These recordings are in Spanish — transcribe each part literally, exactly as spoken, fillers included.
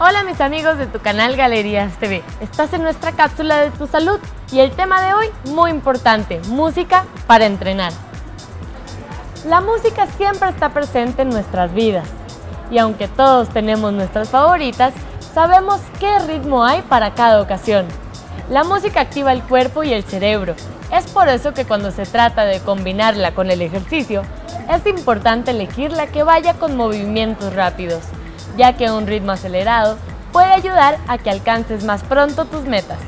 Hola mis amigos de tu canal Galerías T V, estás en nuestra cápsula de tu salud y el tema de hoy, muy importante, música para entrenar. La música siempre está presente en nuestras vidas y aunque todos tenemos nuestras favoritas, sabemos qué ritmo hay para cada ocasión. La música activa el cuerpo y el cerebro, es por eso que cuando se trata de combinarla con el ejercicio, es importante elegir la que vaya con movimientos rápidos, ya que un ritmo acelerado puede ayudar a que alcances más pronto tus metas.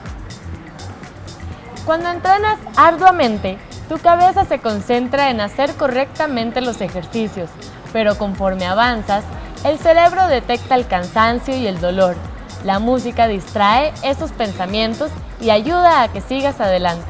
Cuando entrenas arduamente, tu cabeza se concentra en hacer correctamente los ejercicios, pero conforme avanzas, el cerebro detecta el cansancio y el dolor. La música distrae esos pensamientos y ayuda a que sigas adelante.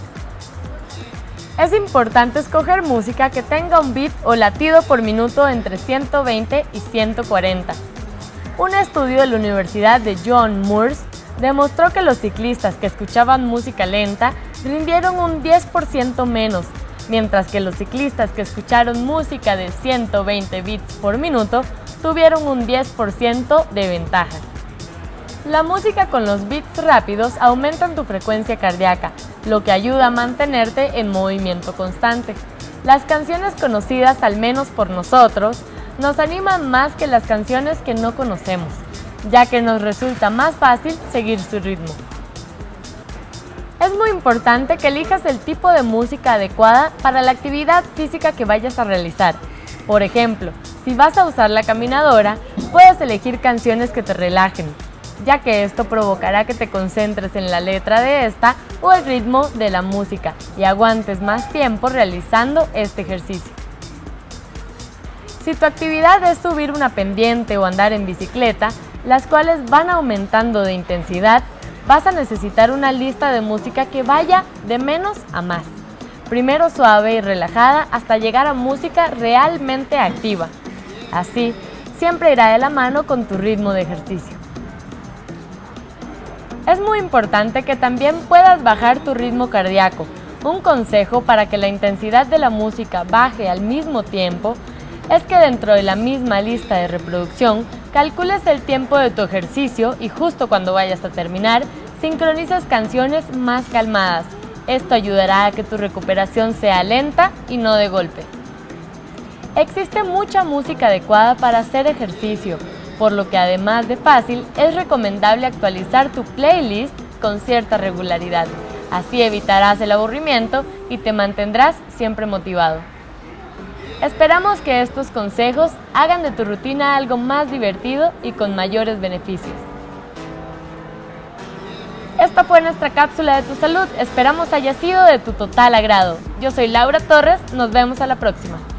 Es importante escoger música que tenga un beat o latido por minuto entre ciento veinte y ciento cuarenta. Un estudio de la Universidad de John Moores demostró que los ciclistas que escuchaban música lenta rindieron un diez por ciento menos, mientras que los ciclistas que escucharon música de ciento veinte beats por minuto tuvieron un diez por ciento de ventaja. La música con los beats rápidos aumentan tu frecuencia cardíaca, lo que ayuda a mantenerte en movimiento constante. Las canciones conocidas, al menos por nosotros, nos animan más que las canciones que no conocemos, ya que nos resulta más fácil seguir su ritmo. Es muy importante que elijas el tipo de música adecuada para la actividad física que vayas a realizar. Por ejemplo, si vas a usar la caminadora, puedes elegir canciones que te relajen, ya que esto provocará que te concentres en la letra de esta o el ritmo de la música y aguantes más tiempo realizando este ejercicio. Si tu actividad es subir una pendiente o andar en bicicleta, las cuales van aumentando de intensidad, vas a necesitar una lista de música que vaya de menos a más. Primero suave y relajada hasta llegar a música realmente activa. Así, siempre irá de la mano con tu ritmo de ejercicio. Es muy importante que también puedas bajar tu ritmo cardíaco. Un consejo para que la intensidad de la música baje al mismo tiempo es que dentro de la misma lista de reproducción calcules el tiempo de tu ejercicio y justo cuando vayas a terminar, sincronizas canciones más calmadas. Esto ayudará a que tu recuperación sea lenta y no de golpe. Existe mucha música adecuada para hacer ejercicio, por lo que además de fácil, es recomendable actualizar tu playlist con cierta regularidad. Así evitarás el aburrimiento y te mantendrás siempre motivado. Esperamos que estos consejos hagan de tu rutina algo más divertido y con mayores beneficios. Esta fue nuestra cápsula de tu salud, esperamos haya sido de tu total agrado. Yo soy Laura Torres, nos vemos a la próxima.